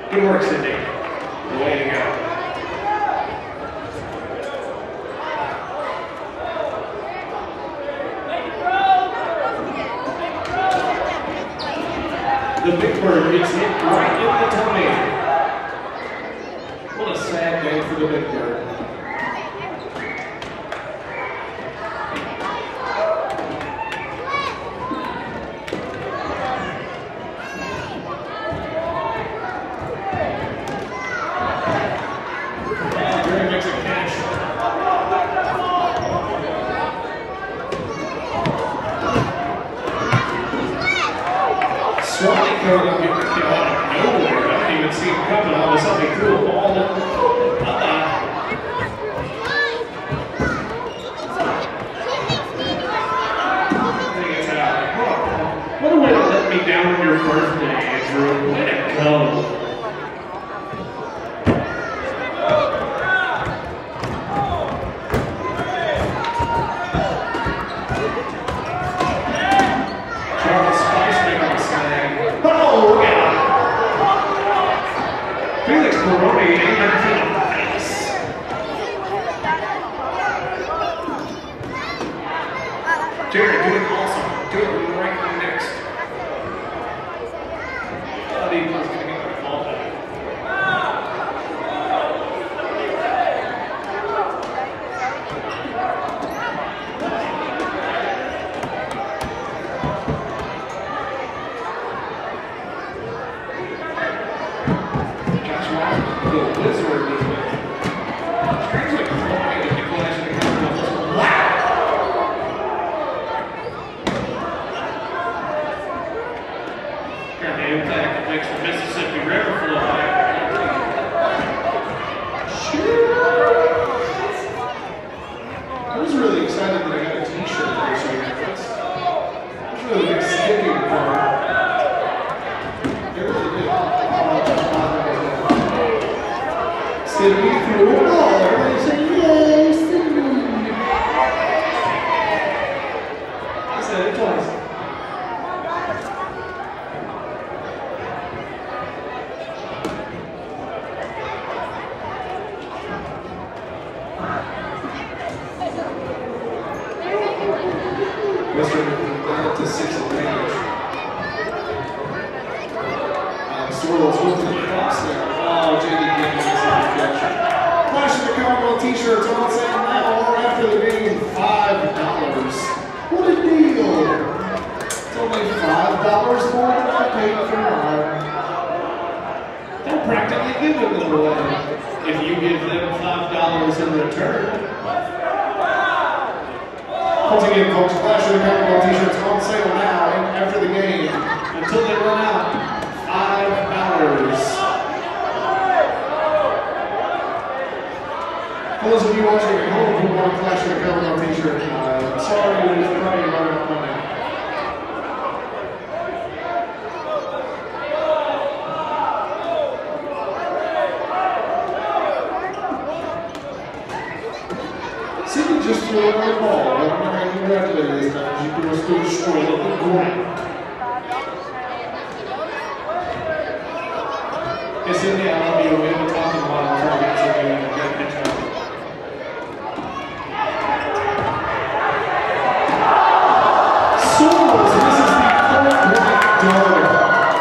Good work, Sydney. Way to go. The Big Bird gets hit right in the tummy. What a sad day for the Big Bird. Jerry makes a catch. Swanee didn't get the kill out of nowhere. I didn't even see him coming. All of a sudden, he threw a ball in. I think it's out. What a way to let me down on your birthday, Andrew. Way to go. Baroni aiming for the face. Jared doing awesome. Doing right next. I think he was going to get the ball back. The Wizard is with strangely flying at the Clash of the Continentals. Wow! Got the impact that makes the Mississippi River fly. I was really excited that I got a t-shirt this year. That was really big sticking part. It really did. Sydney threw a ball. Everybody said, yay, Sydney. I said it twice. Western got to 6 advantage. Sorrells went to the cross there. Oh, JD Gibbons is on the catch. Clash of the Commonwealth t-shirts on sale now or after the game, $5. What a deal! It's only $5 more than I paid for mine. They're practically giving them away if you give them $5 in return. Once again, folks, Clash of the Commonwealth t-shirts on sale now and after the game until they run out. $5. For those of you watching at home who want a Clash of the Commonwealth t-shirt, sorry, it is probably running up Monday. Sydney just threw another ball, but I'm not going to congratulate her this time. She threw us through the straight up the ground. Hey Sydney, I love you. We haven't talked in a while. I'm trying to get you in a good picture. Sorrells, this is the third dollar.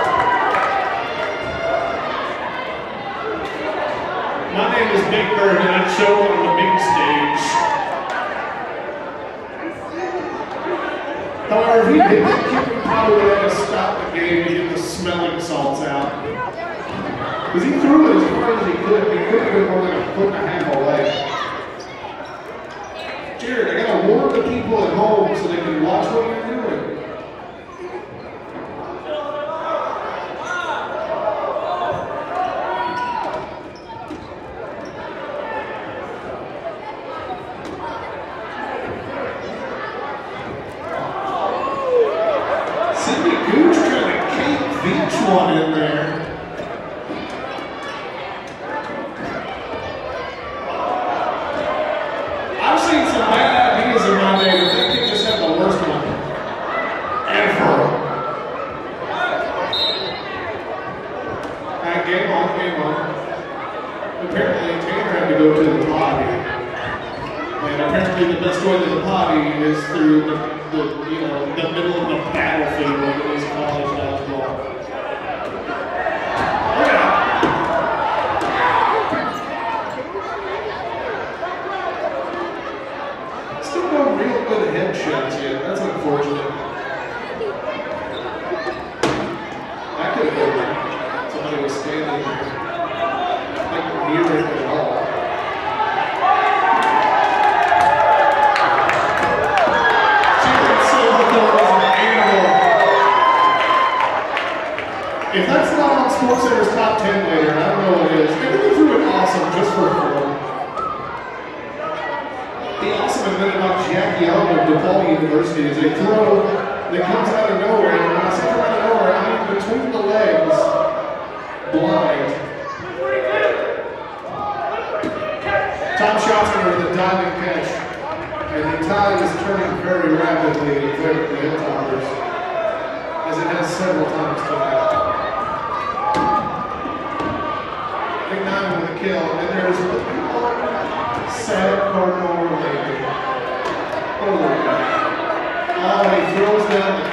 My name is Big Bird and I show on the big stage. However, if he did that kick, we probably would have to stop the game to get the smelling salts out. Because he threw it as far as he could. He could have been more than a foot and a half away. Jared, I gotta warn the people at home so they can watch what you're doing. Sydney Gooch trying to Kate Beach one in there. I've seen some bad ideas in my day, but that kid just had the worst one. right, game on, game on. Apparently, Tanner had to go to the potty. And apparently the best way to the potty is through the middle of the battlefield of this college basketball. Oh yeah. Still no real good headshots yet. That's unfortunate. That could have been somebody was standing like near it at all. If that's not on SportsCenter's top 10 later, I don't know what it is. Maybe they threw it awesome just for fun. The awesome event about Jackie Young of DePaul University is a throw that comes out of nowhere. And when I say out of nowhere, I mean between the legs, blind. Tom Schotzer with a diving catch. And the tide is turning very rapidly in favor of the Hilltoppers, as it has several times tonight. Big Nine with a kill, and there's Sam Cardinal related. Oh, he throws down the